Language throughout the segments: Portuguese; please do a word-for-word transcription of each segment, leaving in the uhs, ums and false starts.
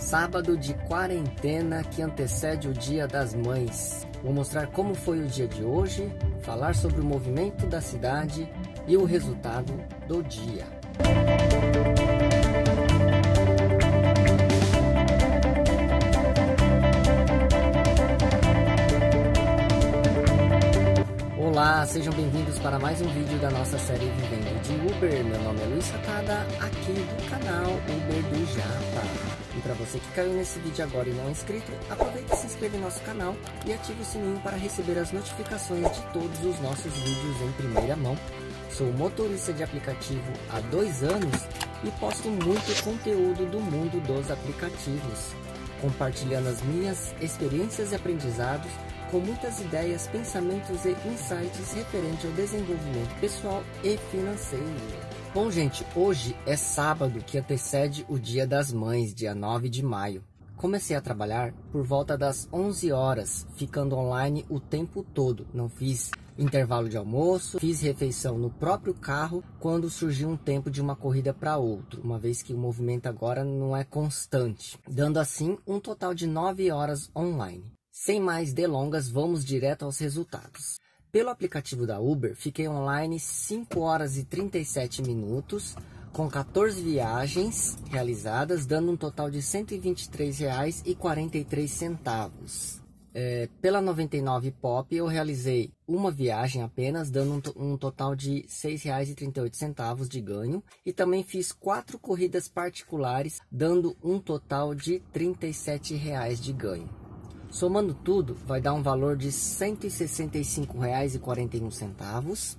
sábado de quarentena que antecede o Dia das Mães. Vou mostrar como foi o dia de hoje, falar sobre o movimento da cidade e o resultado do dia. Olá, sejam bem-vindos para mais um vídeo da nossa série Vivendo de Uber. Meu nome é Luiz Satada, aqui do canal Uber do Japa. E para você que caiu nesse vídeo agora e não é inscrito, aproveite e se inscreva em nosso canal e ative o sininho para receber as notificações de todos os nossos vídeos em primeira mão. Sou motorista de aplicativo há dois anos e posto muito conteúdo do mundo dos aplicativos, compartilhando as minhas experiências e aprendizados com muitas ideias, pensamentos e insights referente ao desenvolvimento pessoal e financeiro. Bom, gente, hoje é sábado que antecede o Dia das Mães, dia nove de maio. Comecei a trabalhar por volta das onze horas, ficando online o tempo todo. Não fiz intervalo de almoço, fiz refeição no próprio carro quando surgiu um tempo de uma corrida para outro, uma vez que o movimento agora não é constante, dando assim um total de nove horas online. Sem mais delongas, vamos direto aos resultados. Pelo aplicativo da Uber, fiquei online cinco horas e trinta e sete minutos, com quatorze viagens realizadas, dando um total de cento e vinte e três reais e quarenta e três centavos. É, pela noventa e nove Pop, eu realizei uma viagem apenas, dando um, to um total de seis reais e trinta e oito centavos de ganho. E também fiz quatro corridas particulares, dando um total de trinta e sete reais de ganho. Somando tudo, vai dar um valor de cento e sessenta e cinco reais e quarenta e um centavos,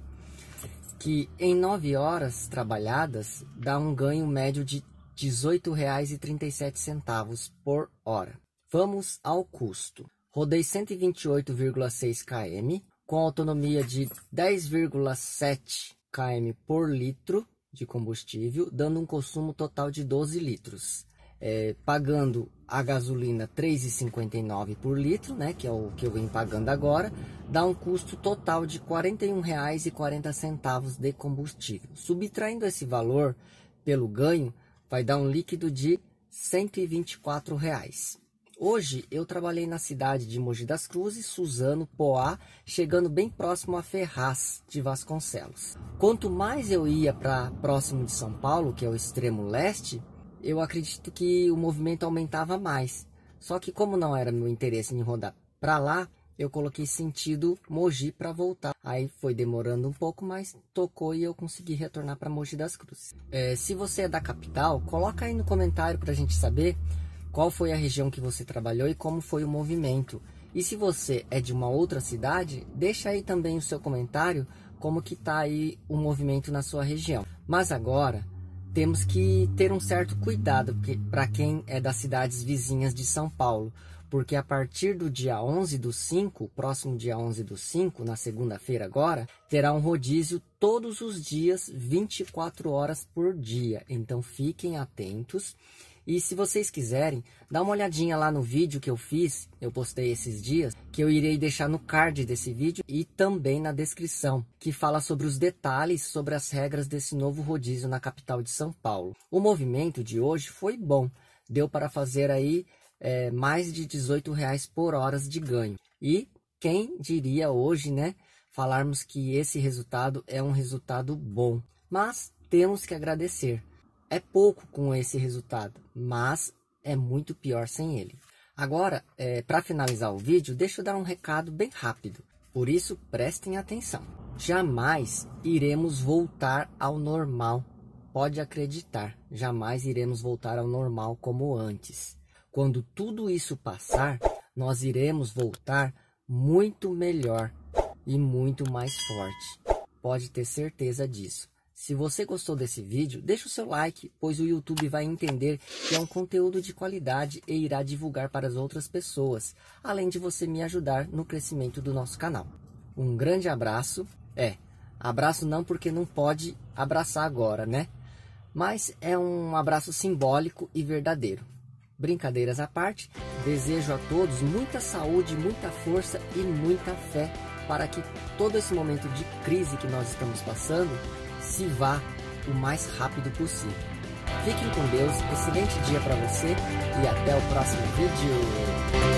que em nove horas trabalhadas dá um ganho médio de dezoito reais e trinta e sete centavos por hora. Vamos ao custo. Rodei cento e vinte e oito vírgula seis quilômetros, com autonomia de dez vírgula sete quilômetros por litro de combustível, dando um consumo total de doze litros. É, pagando a gasolina três reais e cinquenta e nove centavos por litro, né, que é o que eu venho pagando agora, dá um custo total de quarenta e um reais e quarenta centavos de combustível. Subtraindo esse valor pelo ganho, vai dar um líquido de cento e vinte e quatro reais. Hoje eu trabalhei na cidade de Mogi das Cruzes, Suzano, Poá, chegando bem próximo a Ferraz de Vasconcelos. Quanto mais eu ia para próximo de São Paulo, que é o extremo leste, eu acredito que o movimento aumentava mais. Só que como não era meu interesse em rodar para lá, eu coloquei sentido Mogi para voltar. Aí foi demorando um pouco, mas tocou e eu consegui retornar para Mogi das Cruzes. É, se você é da capital, coloca aí no comentário para a gente saber qual foi a região que você trabalhou e como foi o movimento. E se você é de uma outra cidade, deixa aí também o seu comentário como que tá aí o movimento na sua região. Mas agora temos que ter um certo cuidado para quem é das cidades vizinhas de São Paulo, porque a partir do dia onze do cinco, próximo dia onze do cinco, na segunda-feira agora, terá um rodízio todos os dias, vinte e quatro horas por dia. Então fiquem atentos. E se vocês quiserem, dá uma olhadinha lá no vídeo que eu fiz, eu postei esses dias, que eu irei deixar no card desse vídeo e também na descrição, que fala sobre os detalhes sobre as regras desse novo rodízio na capital de São Paulo. O movimento de hoje foi bom, deu para fazer aí é, mais de dezoito reais por hora de ganho. E quem diria hoje, né, falarmos que esse resultado é um resultado bom, mas temos que agradecer. É pouco com esse resultado, mas é muito pior sem ele. Agora, é, para finalizar o vídeo, deixa eu dar um recado bem rápido. Por isso, prestem atenção. Jamais iremos voltar ao normal. Pode acreditar, jamais iremos voltar ao normal como antes. Quando tudo isso passar, nós iremos voltar muito melhor e muito mais forte. Pode ter certeza disso. Se você gostou desse vídeo, deixa o seu like, pois o YouTube vai entender que é um conteúdo de qualidade e irá divulgar para as outras pessoas, além de você me ajudar no crescimento do nosso canal. Um grande abraço. É, abraço não porque não pode abraçar agora, né? Mas é um abraço simbólico e verdadeiro. Brincadeiras à parte, desejo a todos muita saúde, muita força e muita fé para que todo esse momento de crise que nós estamos passando se vá o mais rápido possível. Fiquem com Deus, excelente dia para você e até o próximo vídeo.